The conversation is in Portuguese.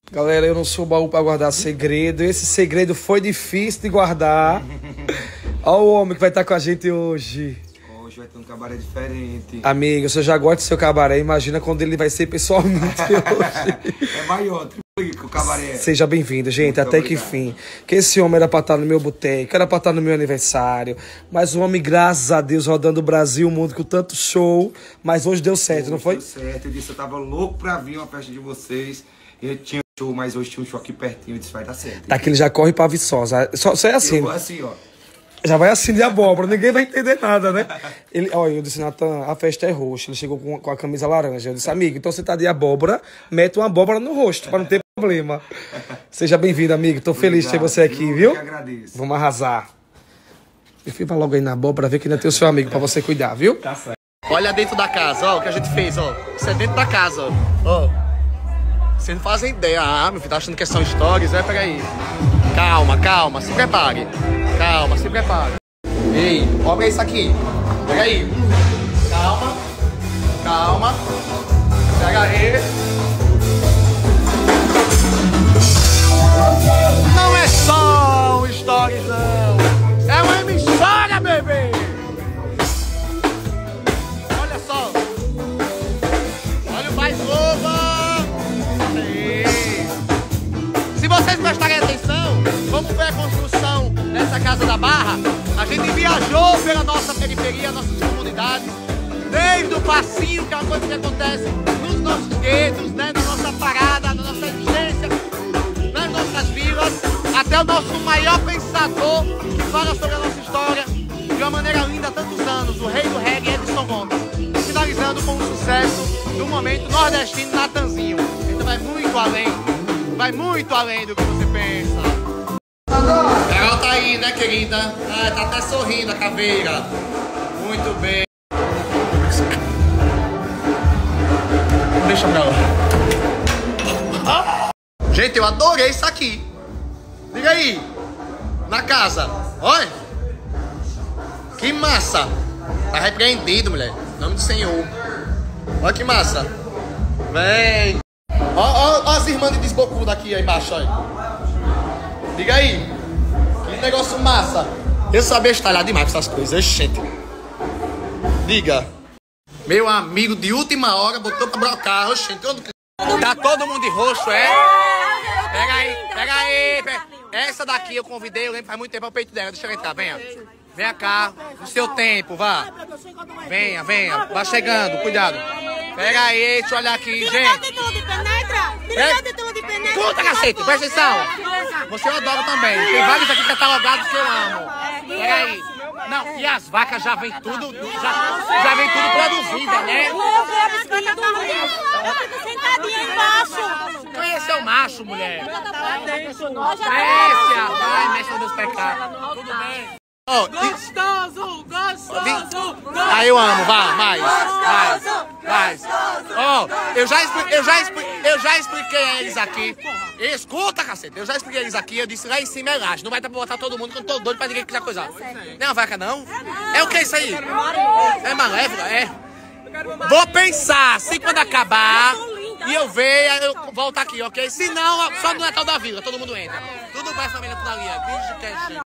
Galera, eu não sou baú pra guardar segredo. Esse segredo foi difícil de guardar. Olha o homem que vai estar com a gente hoje. Hoje vai ter um cabaré diferente. Amigo, se eu já gosto do seu cabaré, imagina quando ele vai ser pessoalmente hoje. É maior, triplica o cabaré. Seja bem-vindo, gente, Muito até obrigado. que fim. Que esse homem era pra estar no meu boteco, era pra estar no meu aniversário. Mas o homem, graças a Deus, rodando o Brasil, o mundo com tanto show. Mas hoje deu certo, não foi? Deu certo, eu disse, eu tava louco pra vir uma festa de vocês. Eu tinha um show, mas hoje tinha um show aqui pertinho, eu disse, vai dar certo. Daqui ele já corre pra Viçosa. Só é assim. Eu vou assim, ó. Já vai assim de abóbora, ninguém vai entender nada, né? Olha, eu disse, Natan, a festa é roxa. Ele chegou com a camisa laranja. Eu disse, amigo, então você tá de abóbora, mete uma abóbora no rosto, pra não ter problema. Seja bem-vindo, amigo. Tô feliz de ter você aqui, viu? Eu que agradeço. Vamos arrasar. Eu fui pra logo aí na abóbora, ver que ainda tem o seu amigo pra você cuidar, viu? Tá certo. Olha dentro da casa, ó, o que a gente fez, ó. Isso é dentro da casa, ó. Vocês não fazem ideia. Ah, meu filho, tá achando que são stories, né? Pega aí. Calma, calma, se prepare. Calma, se prepare. Ei, olha isso aqui. Pega aí. Calma. Calma. Pega aí. Não é só um stories, não. É uma emissora, bebê. Olha só. Olha o mais novo. Se vocês prestarem atenção, vamos ver a construção dessa Casa da Barra. A gente viajou pela nossa periferia, nossas comunidades, desde o passinho, que é uma coisa que acontece nos nossos guetos, né, na nossa parada, na nossa existência, nas nossas vilas, até o nosso maior pensador, que fala sobre a nossa história de uma maneira linda há tantos anos, o rei do reggae, Edson Gomes, finalizando com o sucesso do momento nordestino, Natanzinho. Então vai muito além do que você pensa. Carol tá aí, né, querida? Ah, tá até sorrindo a caveira. Muito bem. Deixa pra lá. Gente, eu adorei isso aqui. Liga aí. Na casa. Olha. Que massa. Tá repreendido, mulher. Em nome do Senhor. Olha que massa. Vem. Ó as irmãs de desbocuda aqui embaixo, olha. Liga aí. Que negócio massa. Eu sabia estalhar demais com essas coisas, gente. Diga. Meu amigo de última hora botou pra brocar. Oxente, tá todo mundo de roxo, é? Pega aí. Essa daqui eu convidei, eu lembro faz muito tempo, é o peito dela. Deixa ela entrar, venha. Venha cá, no seu tempo, vá. Venha. Vai chegando, cuidado. Pega aí, deixa eu olhar aqui, gente. Escuta, cacete, presta atenção. Você eu adoro também. Tem vários aqui catalogados que eu amo. Pega aí. Não, e as vacas já vem tudo, já vem tudo produzida, né? Sentadinha embaixo. Conhece o macho, mulher. Messia, vai, mestre dos pecados. Tudo bem. Oh, Gostoso. aí eu amo, vá, mais. Ó, eu já expliquei a eles aqui. Escuta, cacete, eu já expliquei a eles aqui. Eu disse lá em cima é laje. Não vai dar pra botar todo mundo, que eu não tô doido pra ninguém quiser coisar. Não é uma vaca, não? É o que isso aí? É malévola? É. Vou pensar, se quando acabar e eu ver, eu volto aqui, ok? Se não, só no Natal da Vila, todo mundo entra. Tudo bem, família, tudo ali. Bicho que é gente.